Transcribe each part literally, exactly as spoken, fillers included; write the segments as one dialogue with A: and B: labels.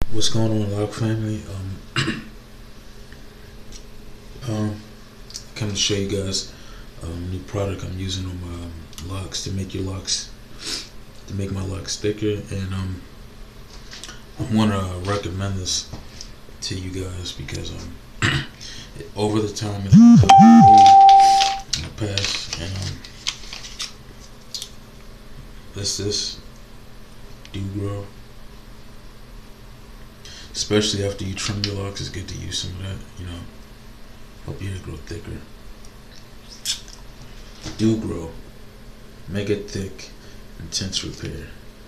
A: What's going on, Lock family? Um, um, Come to show you guys um, new product I'm using on my um, locks to make your locks to make my locks thicker, and um, I want to recommend this to you guys because um, over the time it's in the past, and um, this this do grow. Especially after you trim your locks, it's good to use some of that, you know, help your hair grow thicker. Do grow. Mega thick, intense repair.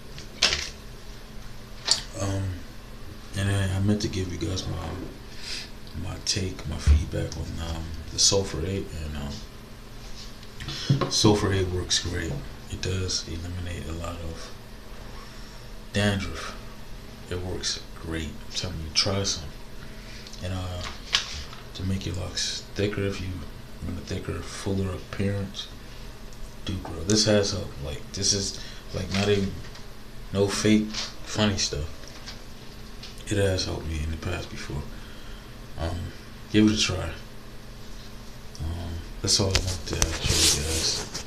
A: Um, and I, I meant to give you guys my my take, my feedback on um, the Sulfur eight, and um, Sulfur eight works great. It does eliminate a lot of dandruff. It works great. I'm telling you, try some. And uh, to make your locks thicker, if you want a thicker, fuller appearance, do grow. This has help. Like, this is like not even no fake funny stuff. It has helped me in the past before. Um, give it a try. Um, that's all I want to show you guys.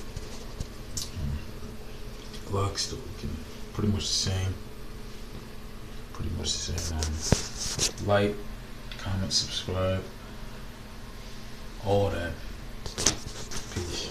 A: Um, locks still looking pretty much the same. Pretty much the same. Um, like, comment, subscribe, all that. Peace.